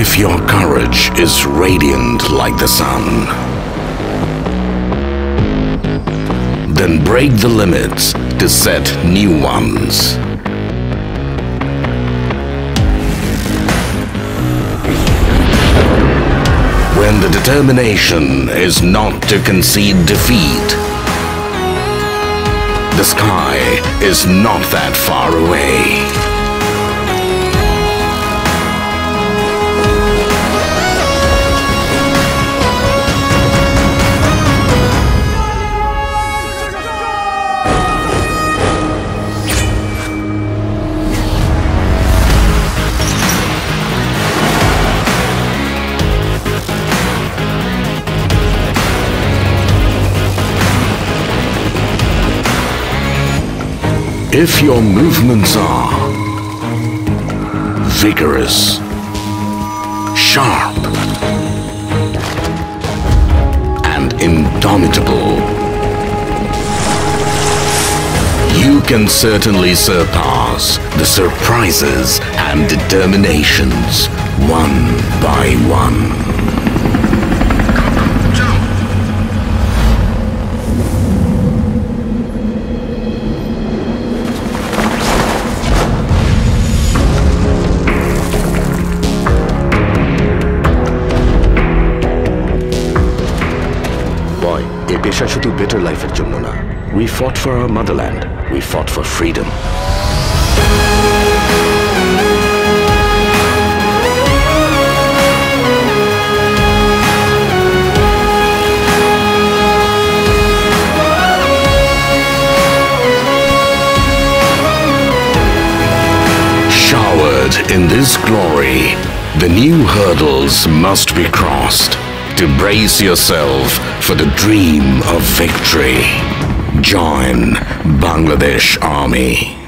If your courage is radiant like the sun, then break the limits to set new ones. When the determination is not to concede defeat, the sky is not that far away. If your movements are vigorous, sharp, and indomitable, you can certainly surpass the surprises and determinations one by one. এই পেশা শুধু better লাইফের জন্য না। We fought for our motherland. We fought for freedom. Showered in this glory, the new hurdles must be crossed. To brace yourself for the dream of victory. Join Bangladesh Army.